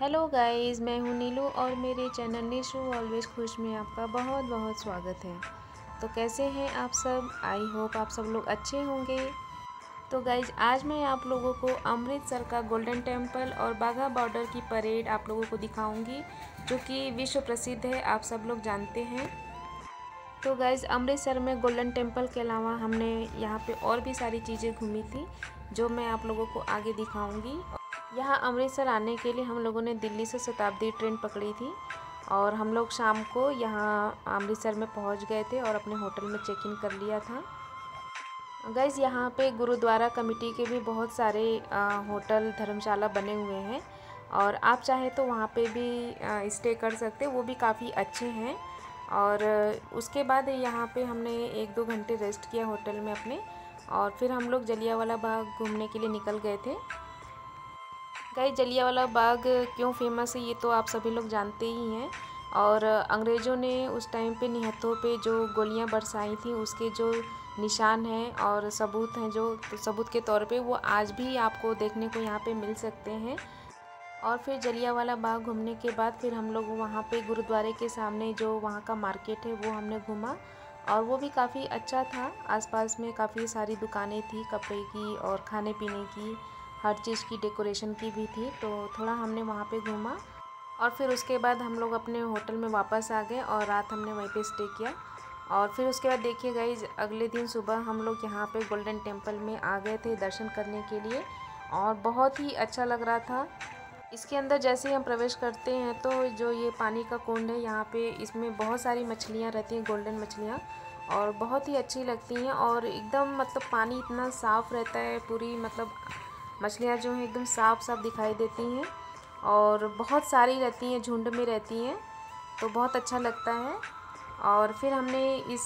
Hello guys, मैं हूँ नीलू और मेरे चैनल निशु ऑलवेज खुश में आपका बहुत बहुत स्वागत है। तो कैसे हैं आप सब? आई होप आप सब लोग अच्छे होंगे। तो गाइस, आज मैं आप लोगों को अमृतसर का गोल्डन टेम्पल और बाघा बॉर्डर की परेड आप लोगों को दिखाऊंगी, जो कि विश्व प्रसिद्ध है, आप सब लोग जानते हैं। तो गाइस, अमृतसर में गोल्डन टेम्पल के अलावा हमने यहाँ पे और भी सारी चीज़ें घूमी थी, जो मैं आप लोगों को आगे दिखाऊंगी। यहाँ अमृतसर आने के लिए हम लोगों ने दिल्ली से शताब्दी ट्रेन पकड़ी थी और हम लोग शाम को यहाँ अमृतसर में पहुँच गए थे और अपने होटल में चेक इन कर लिया था। गाइस, यहाँ पे गुरुद्वारा कमेटी के भी बहुत सारे होटल धर्मशाला बने हुए हैं और आप चाहे तो वहाँ पे भी स्टे कर सकते, वो भी काफ़ी अच्छे हैं। और उसके बाद यहाँ पे हमने 1-2 घंटे रेस्ट किया होटल में अपने, और फिर हम लोग जलियांवाला बाग घूमने के लिए निकल गए थे। गाइस, जलियांवाला बाग क्यों फेमस है ये तो आप सभी लोग जानते ही हैं। और अंग्रेज़ों ने उस टाइम पे निहत्थों पे जो गोलियां बरसाई थी, उसके जो निशान हैं और सबूत हैं, जो तो सबूत के तौर पे वो आज भी आपको देखने को यहाँ पे मिल सकते हैं। और फिर जलियांवाला बाग घूमने के बाद फिर हम लोग वहाँ पे गुरुद्वारे के सामने जो वहाँ का मार्केट है वो हमने घूमा, और वो भी काफ़ी अच्छा था। आसपास में काफ़ी सारी दुकानें थी, कपड़े की और खाने पीने की, हर चीज़ की, डेकोरेशन की भी थी। तो थोड़ा हमने वहाँ पे घूमा और फिर उसके बाद हम लोग अपने होटल में वापस आ गए और रात हमने वहीं पे स्टे किया। और फिर उसके बाद देखिए गाइस, अगले दिन सुबह हम लोग यहाँ पे गोल्डन टेम्पल में आ गए थे दर्शन करने के लिए, और बहुत ही अच्छा लग रहा था। इसके अंदर जैसे ही हम प्रवेश करते हैं तो जो ये पानी का कुंड है, यहाँ पे इसमें बहुत सारी मछलियाँ रहती हैं, गोल्डन मछलियाँ, और बहुत ही अच्छी लगती हैं। और एकदम मतलब पानी इतना साफ़ रहता है, पूरी मतलब मछलियाँ जो हैं एकदम साफ साफ दिखाई देती हैं और बहुत सारी रहती हैं, झुंड में रहती हैं, तो बहुत अच्छा लगता है। और फिर हमने इस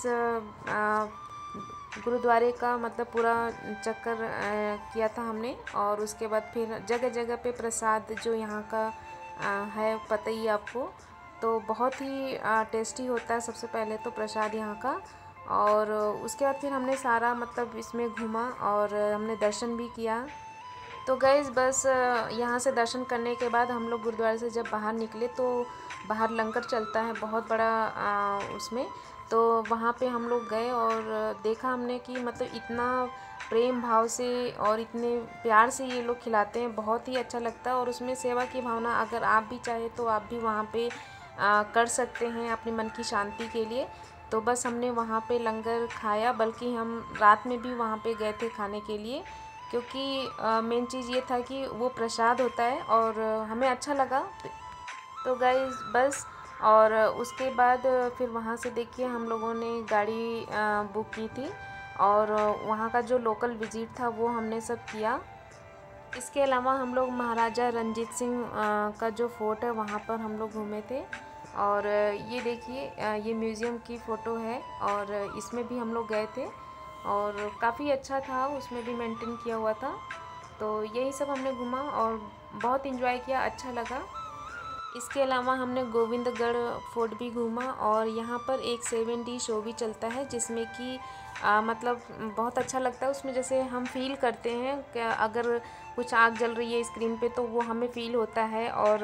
गुरुद्वारे का मतलब पूरा चक्कर किया था हमने, और उसके बाद फिर जगह जगह पे प्रसाद जो यहाँ का है, पता ही आपको, तो बहुत ही टेस्टी होता है सबसे पहले तो प्रसाद यहाँ का। और उसके बाद फिर हमने सारा मतलब इसमें घूमा और हमने दर्शन भी किया। तो गाइज़, बस यहाँ से दर्शन करने के बाद हम लोग गुरुद्वारे से जब बाहर निकले तो बाहर लंगर चलता है बहुत बड़ा उसमें, तो वहाँ पे हम लोग गए और देखा हमने कि मतलब इतना प्रेम भाव से और इतने प्यार से ये लोग खिलाते हैं, बहुत ही अच्छा लगता है। और उसमें सेवा की भावना, अगर आप भी चाहे तो आप भी वहाँ पे कर सकते हैं अपने मन की शांति के लिए। तो बस हमने वहाँ पे लंगर खाया, बल्कि हम रात में भी वहाँ पे गए थे खाने के लिए, क्योंकि मेन चीज़ ये था कि वो प्रसाद होता है और हमें अच्छा लगा। तो गाइस बस, और उसके बाद फिर वहाँ से देखिए हम लोगों ने गाड़ी बुक की थी और वहाँ का जो लोकल विज़िट था वो हमने सब किया। इसके अलावा हम लोग महाराजा रंजीत सिंह का जो फोर्ट है वहाँ पर हम लोग घूमे थे। और ये देखिए, ये म्यूज़ियम की फ़ोटो है और इसमें भी हम लोग गए थे और काफ़ी अच्छा था, उसमें भी मेंटेन किया हुआ था। तो यही सब हमने घूमा और बहुत इन्जॉय किया, अच्छा लगा। इसके अलावा हमने गोविंदगढ़ फोर्ट भी घूमा, और यहाँ पर एक 7D शो भी चलता है, जिसमें कि मतलब बहुत अच्छा लगता है। उसमें जैसे हम फील करते हैं कि अगर कुछ आग जल रही है स्क्रीन पे तो वो हमें फील होता है, और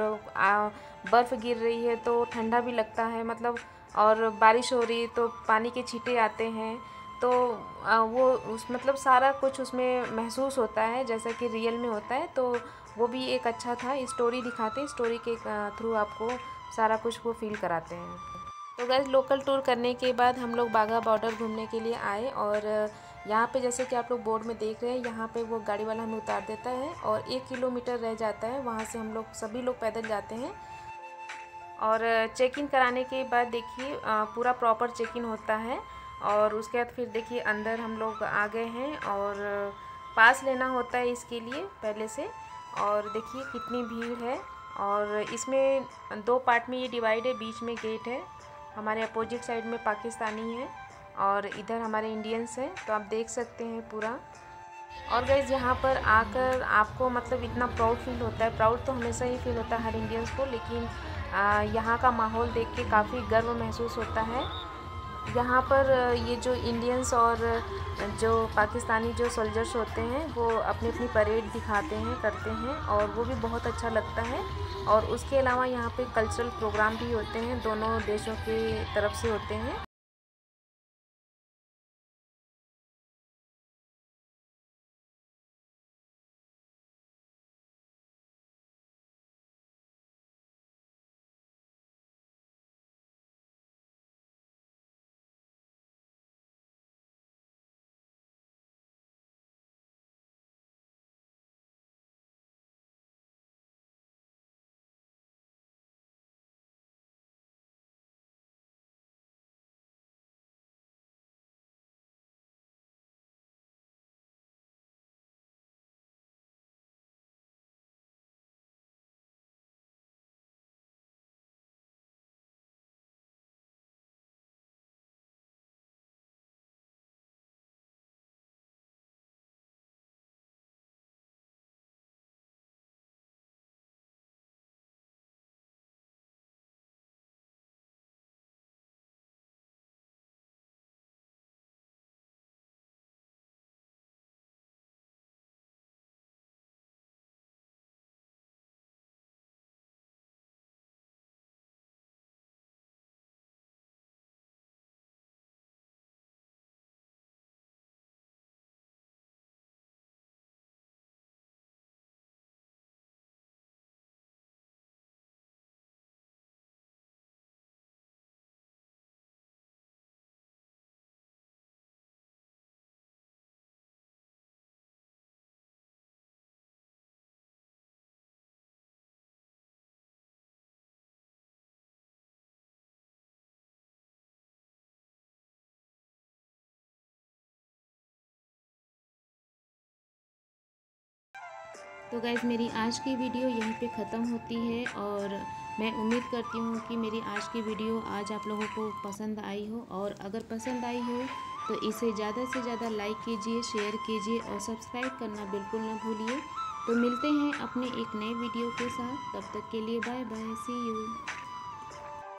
बर्फ़ गिर रही है तो ठंडा भी लगता है मतलब, और बारिश हो रही है तो पानी के छींटे आते हैं, तो वो उस मतलब सारा कुछ उसमें महसूस होता है जैसा कि रियल में होता है। तो वो भी एक अच्छा था, स्टोरी दिखाते हैं, स्टोरी के थ्रू आपको सारा कुछ वो फील कराते हैं। तो गैस, लोकल टूर करने के बाद हम लोग बाघा बॉर्डर घूमने के लिए आए, और यहाँ पे जैसे कि आप लोग बोर्ड में देख रहे हैं, यहाँ पे वो गाड़ी वाला हमें उतार देता है और 1 किलोमीटर रह जाता है, वहाँ से हम लोग सभी लोग पैदल जाते हैं। और चेक इन कराने के बाद देखिए पूरा प्रॉपर चेक इन होता है, और उसके बाद फिर देखिए अंदर हम लोग आ गए हैं, और पास लेना होता है इसके लिए पहले से। और देखिए कितनी भीड़ है, और इसमें 2 पार्ट में ये डिवाइड है, बीच में गेट है, हमारे अपोजिट साइड में पाकिस्तानी है और इधर हमारे इंडियंस हैं, तो आप देख सकते हैं पूरा। और गाइस, यहाँ पर आकर आपको मतलब इतना प्राउड फील होता है, प्राउड तो हमेशा ही फील होता है हर इंडियंस को, लेकिन यहाँ का माहौल देख के काफ़ी गर्व महसूस होता है। यहाँ पर ये जो इंडियंस और जो पाकिस्तानी जो सोल्जर्स होते हैं वो अपनी अपनी परेड दिखाते हैं, करते हैं, और वो भी बहुत अच्छा लगता है। और उसके अलावा यहाँ पे कल्चरल प्रोग्राम भी होते हैं, दोनों देशों की तरफ से होते हैं। तो गाइज़ मेरी आज की वीडियो यहीं पे ख़त्म होती है, और मैं उम्मीद करती हूँ कि मेरी आज की वीडियो आज आप लोगों को पसंद आई हो। और अगर पसंद आई हो तो इसे ज़्यादा से ज़्यादा लाइक कीजिए, शेयर कीजिए और सब्सक्राइब करना बिल्कुल ना भूलिए। तो मिलते हैं अपने एक नए वीडियो के साथ, तब तक के लिए बाय बाय, सी यू।